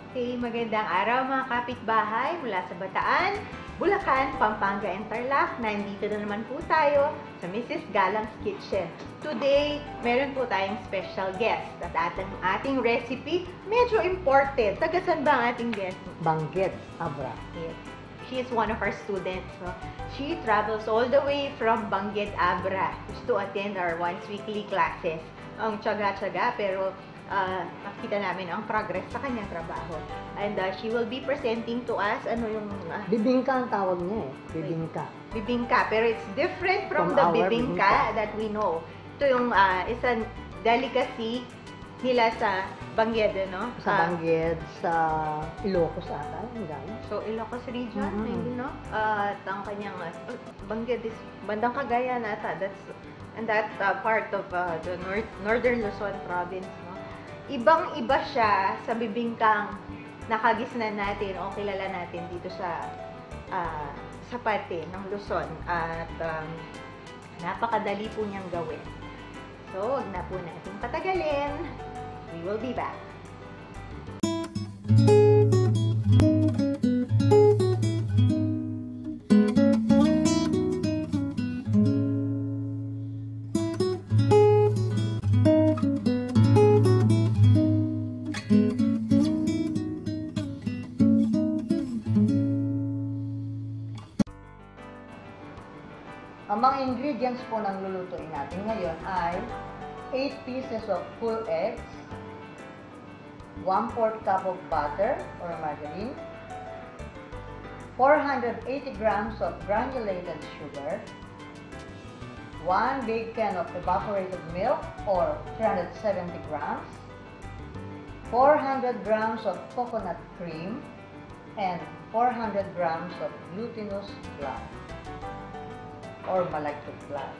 Okay, magandang araw mga kapitbahay mula sa Bataan, Bulacan, Pampanga, and Tarlac. Nandito na naman po tayo sa Mrs. Galang's Kitchen. Today, meron po tayong special guest at ating recipe, medyo imported. Taga saan ba ang ating guest? Banggit, Abra. Yes. She is one of our students. So, she travels all the way from Banggit, Abra just to attend our once weekly classes. Ang tsaga-tsaga, pero nakita namin ang progress sa kanyang trabaho. And she will be presenting to us, ano yung... Bibingka ang tawag niya eh. Bibingka. Bibingka, pero it's different from From the our bibingka that we know. Ito yung isang delicacy nila sa Banggit, no? Sa Banggit, sa Ilocos ata. So, Ilocos region, Mm-hmm. maybe, no? At ang kanyang Banggit is bandang Cagayan ata. And that part of the northern Luzon province, no? Ibang-iba siya sa bibingkang nakagisnan natin o kilala natin dito sa parte ng Luzon. At napakadali po niyang gawin. So, huwag na po natin patagalin. We will be back. Ang mga ingredients po ng lulutuin natin ngayon ay 8 pieces of full eggs, 1/4 cup of butter or margarine, 480 grams of granulated sugar, 1 big can of evaporated milk or 370 grams, 400 grams of coconut cream, and 400 grams of glutinous flour or malagkit flour.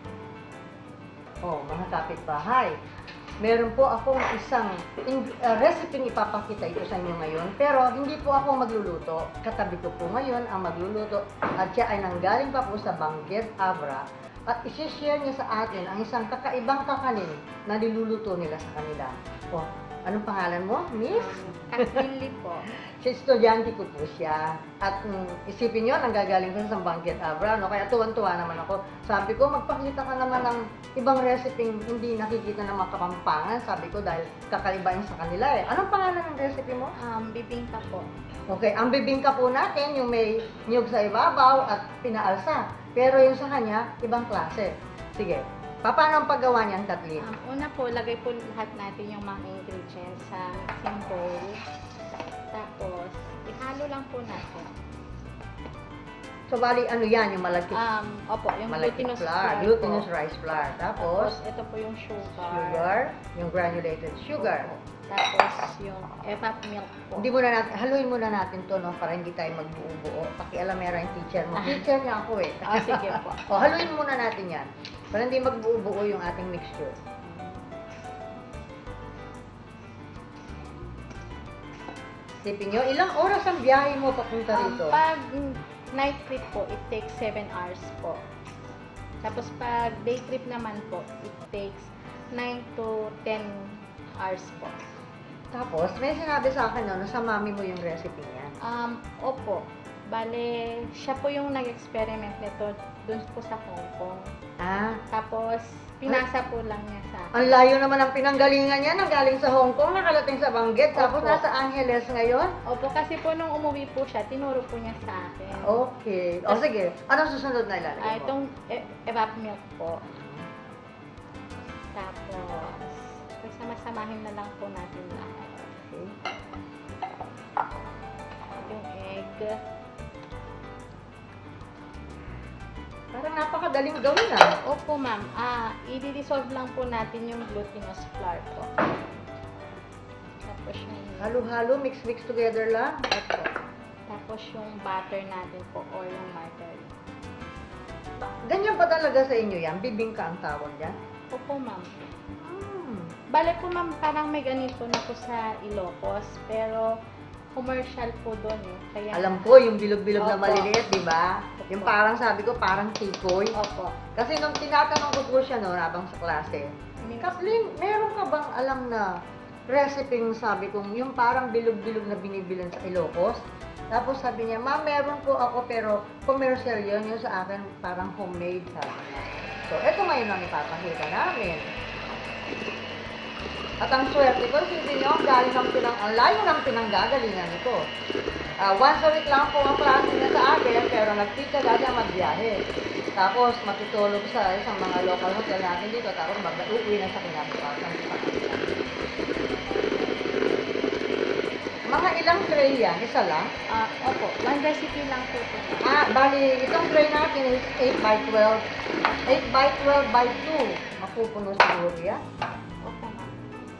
Oh, mga kapitbahay, meron po akong isang recipe ipapakita ito sa inyo ngayon, pero hindi po ako magluluto. Katabi ko po ngayon ang magluluto at siya ay nanggaling pa po sa Banggit, Abra at isi-share niya sa atin ang isang kakaibang kakanin na niluluto nila sa kanila. Oh, anong pangalan mo, Miss? Kathleen Lee po. Si estudyante ko po siya. At isipin nyo, nanggagaling ko sa Banggit, Abra, no? Kaya tuwan-tuwa naman ako. Sabi ko, magpakita ka naman ng ibang recipe hindi nakikita ng mga Kapampangan. Sabi ko, dahil kakaiba yun sa kanila eh. Anong pangalan ng recipe mo? Bibingka po. Okay, ang bibingka po natin, yung may niyog sa ibabaw at pinaalsa. Pero yung sa kanya, ibang klase. Sige, paano ang paggawa niyan, Kathleen? Una po, lagay po lahat natin yung mga ingredients sa mixing bowl. Tapos, ihalo lang po natin. So, bali, ano yan? Yung malagkit? Opo, yung glutinous flour Glutinous po. rice flour. Tapos, Tapos, ito po yung sugar. sugar, yung granulated sugar. Opo. Tapos, yung evap milk po. Hindi muna natin, haluin muna natin to, no, para hindi tayo magbuo-buo. Pakialamera yung teacher mo. Teacher niya ako eh. Sige po. O, haluin muna natin yan. Para hindi magbuo-buo yung ating mixture. Sipin nyo, ilang oras ang biyahe mo papunta rito? Pag night trip po, it takes 7 hours po. Tapos, pag day trip naman po, it takes 9 to 10 hours po. Tapos, may sinabi sa akin no, na sa mami mo yung recipe niya. Opo. Bale, siya po yung nag-experiment nito dun po sa Hong Kong. Ah, Tapos, pinasa po lang niya sa akin. ang layo naman ang pinanggalingan niya. Nanggaling sa Hong Kong, nakalating sa Banggit. Tapos, Opo. nasa Angeles ngayon. Opo, kasi po nung umuwi po siya, tinuro po niya sa akin. Okay. O, sige. Anong susunod na ilalagay mo? Itong evap milk po. Tapos, pagsama-samahin na lang po natin lahat. Okay. Yung egg. Parang napakadaling gawin ah. Opo, ma'am. I-dissolve lang po natin yung glutinous flour po. Tapos yung... Halo-halo, mix-mix together lang. Opo. Tapos yung butter natin po or yung margarine. Ganyan pa talaga sa inyo yan? Bibingka ang tawag yan? Opo, ma'am. Hmm. Bale po, ma'am, parang may ganito na po sa Ilocos. Pero commercial po doon eh. Kaya, Alam ko, yung bilog-bilog na Opo. maliliit, di ba? Opo. Yung parang sabi ko, parang tikoy. Opo. Kasi nung tinatanong ko po siya no, habang sa klase, Kathleen, meron ka bang alam na recipe sabi kong yung parang bilog-bilog na binibilan sa Ilocos. Tapos sabi niya, ma'am, meron po ako pero commercial yun. Yung sa akin parang homemade, sabi niya. So, eto ngayon ang ipapakita namin. At ang swerte ko, hindi nyo, ang layo ng pinanggagalingan nito. Once a week lang po ang klase niya sa akin, pero nagtitsaga siya magbiyahe. Tapos matutulog sa isang mga local hotel natin dito, tapos mag-uwi na sa kinabukasan. Mga ilang tray yan? Isa lang? Opo, one recipe lang po ito. Bali, itong tray natin is 8x12. 8x12x2. Mapupuno siguro yan. Opo, ma'am.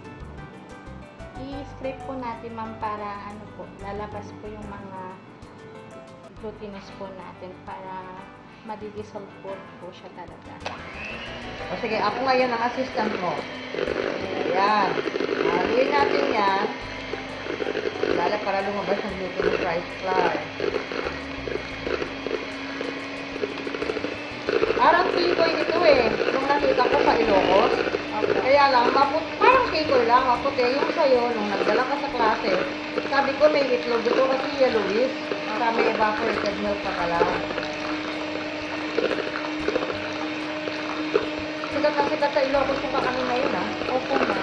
I-scrape po natin, ma'am, para ano po, lalabas po yung mga glutinous po natin para madidissolve po siya talaga. O sige, ako ngayon ang assistant mo. Ayan. Haluin natin yan. Lala para lumabas ang glutinous rice flour. Parang tikoy ito eh. Nung nakita ko sa Ilocos. Kaya lang, parang tikoy lang. Maputi yung sayo, nung nagdala ka sa klase, sabi ko may itlog ito kasi yellowish. Sabi evaporated milk pa pala. Sikat na sikat sa Ilocos kung pa kami ngayon ha. Opo, ma'am.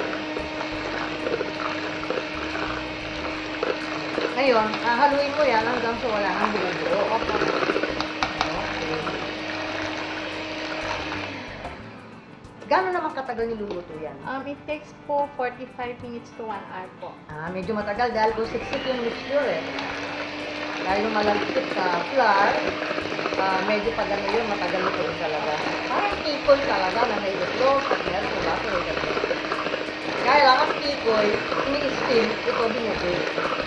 Ngayon, haluin mo yan hanggang sa wala nang buo-buo. Okay. Gano'n naman katagal niluluto yan? It takes po 45 minutes to 1 hour po. Medyo matagal dahil po siksik yung mixture eh. Dahil malagkit sa flour, medyo pag ano yun, matagal ito rin talaga. Parang tikoy talaga na may itlog at meron sa baso rin. Kaya lang ang tikoy, ini-steam, ito binubig.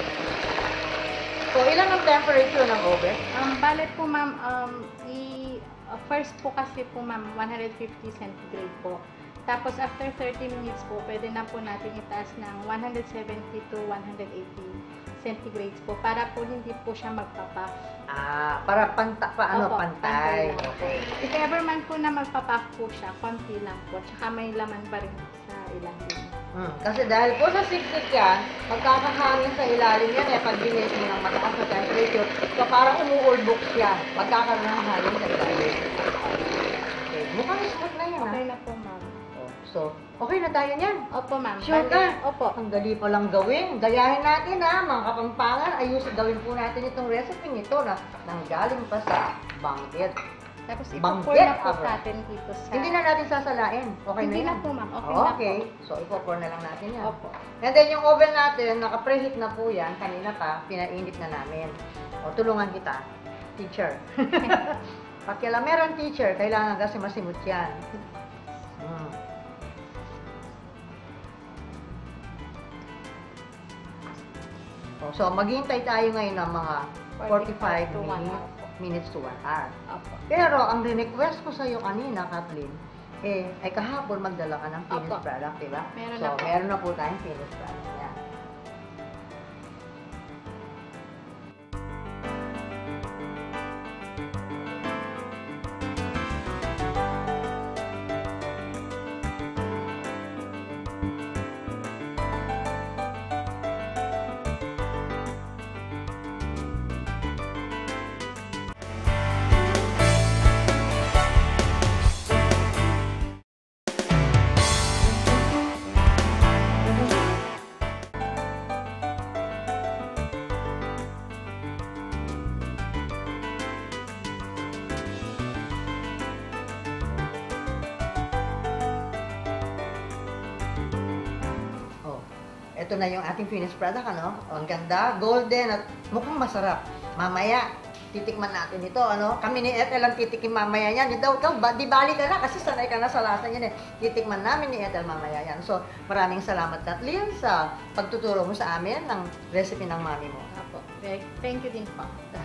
So, ilan ang temperature ng oven? Bale po, ma'am, first po kasi po, ma'am, 150 centigrade po. Tapos, after 30 minutes po, pwede na po natin itaas ng 170 to 180 centigrades po para po hindi po siya magpapuff. Para Opo, pantay. lang. Okay. If ever man po na magpapuff po siya, konti lang po. Tsaka may laman pa rin sa ilalim. Kasi dahil po sa siksik yan, magkakahangin sa ilalim yan pag binit mo ng mataas na temperature. So, parang umuulbok siya. Magkakaroon ng hangin sa ilalim. Okay. Mukhang smooth na yan, Okay na po, ma'am. So, okay na tayo niyan. Opo, ma'am. Sure Bale, ka? Opo. Ang dali pa lang gawin. Gayahin natin mga Kapampangan. Gawin po natin itong recipe nito na nanggaling pa sa Bangged. Tapos Bangged, ipo-pour na po Abra. natin dito sa... Hindi na natin sasalain. Okay Hindi na na yan? po, ma'am. Okay, Okay. na po. So, ipo-pour na lang natin yan. Opo. And then, yung oven natin, naka-preheat na po yan. Kanina pa, pinainit na namin. Tulungan kita. Teacher. Pakialameran, teacher. Kailangan kasi masimut yan. So, maghihintay tayo ngayon ng mga 45 to 1 hour. minutes to 1 hour. Opo. Pero, ang request ko sa'yo kanina, Kathleen, ay kahapon magdala ka ng finished Opo. product, diba? Meron So, na po. meron na po tayong finished product. Yan. Ito na yung ating finished product, ano? Ang ganda, golden, at mukhang masarap. Mamaya, titikman natin ito, ano? Kami ni Ethel ang titikim mamaya yan. Ikaw, di bali ka na kasi sanay ka na sa lasa yan eh. Titikman namin ni Ethel mamaya yan. So, maraming salamat, Kathleen, sa pagtuturo mo sa amin ng recipe ng mami mo. Opo. Thank you din po.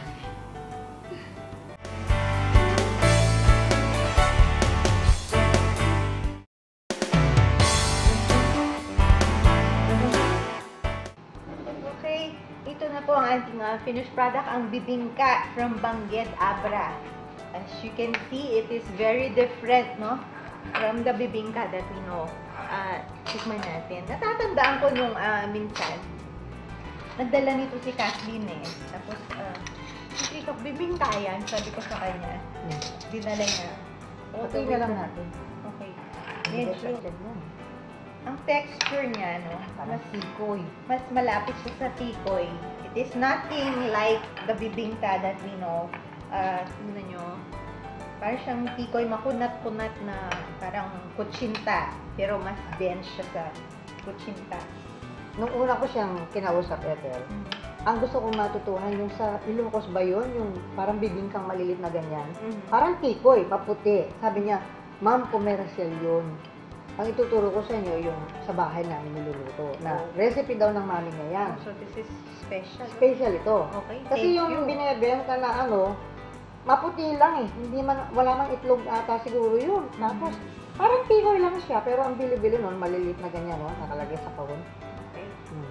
Okay, ito na po ang ating finished product, ang bibingka from Bangged, Abra. As you can see, it is very different, no? from the bibingka that we know. Tikman natin. Natatandaan ko nung minsan, nagdala nito si Kathleen eh. Tapos, sige ka, bibingka yan, sabi ko sa kanya. Dinala niya. Okay na lang natin. Okay. Medyo. Medyo, ang texture niya, no, Parang tikoy. mas malapit siya sa tikoy. It is nothing like the bibingka that we know. Tingnan nyo, parang siyang tikoy, makunat-kunat na parang kutsinta. Pero mas dense siya sa kutsinta. Nung una ko siyang kinausap, Ethel, ang gusto kong matutunan yung sa Ilocos ba yun? Yung parang bibingkang malilit na ganyan. Parang tikoy, maputi. Sabi niya, ma'am, commercial yun. Ang ituturo ko sa inyo yung sa bahay namin niluluto. Na recipe daw ng mami niya yan. So this is special. Special ito. Okay, Kasi thank yung you. binebenta na maputi lang eh. Hindi man, wala mang itlog ata siguro yun. Tapos, parang tikoy lang siya. Pero ang bili-bili nun, malilit na ganyan, no? Nakalagay sa kahon. Okay.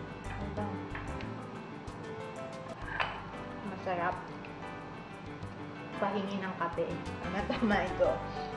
Masarap. Pahingi ng kape. Tama ito.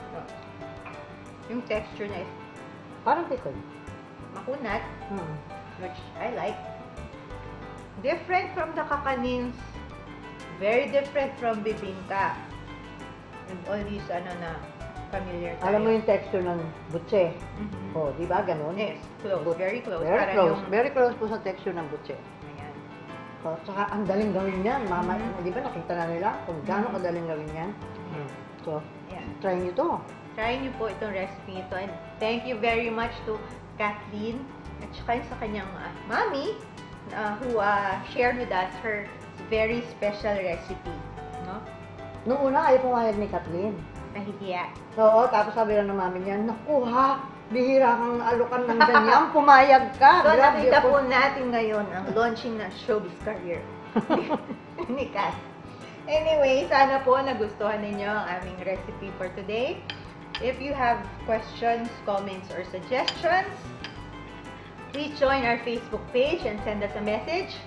Yung texture niya is Parang tikoy. makunat, which I like. Different from the kakanins. Very different from bibingka. And all these, na familiar tayo. Alam mo yung texture ng butse. Mhm. Oh, di ba? Ganun. Yes, close. Very close. Very Parang close. yung- Very close po sa texture ng butse. Ayan. So, tsaka ang daling gawin yan. Mama, Mhm. di ba nakita na nila kung gaano kadaling gawin yan? So, Ayan. try nyo to. Try niyo po itong recipe ito. And thank you very much to Kathleen at saka yung sa kanyang mommy who shared with us her very special recipe. No? Noong una, ayaw pumayag ni Kathleen. Nahihiya. Oo, tapos sabi lang ng mami niya, naku ha, bihira kang alukan ng ganyan, pumayag ka. So, Grabe nakita po. po natin ngayon ang launching na showbiz career ni Kat. Anyway, sana po nagustuhan ninyo ang aming recipe for today. If you have questions, comments, or suggestions, please join our Facebook page and send us a message.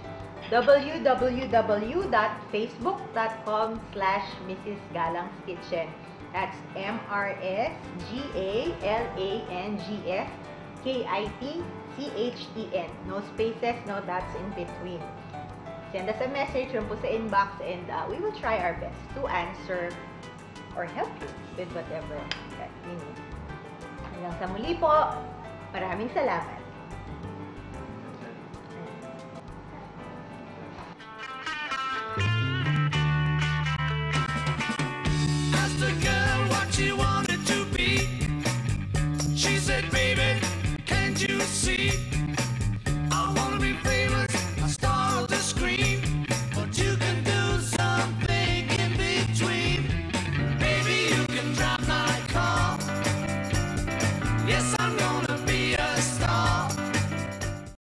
www.facebook.com/Mrs. Galang's Kitchen. That's MRSGALANGSKITCHEN. No spaces, no dots in between. Send us a message yun po sa inbox and we will try our best to answer or help you with whatever that you need. Hanggang sa muli po, maraming salamat. Hasta que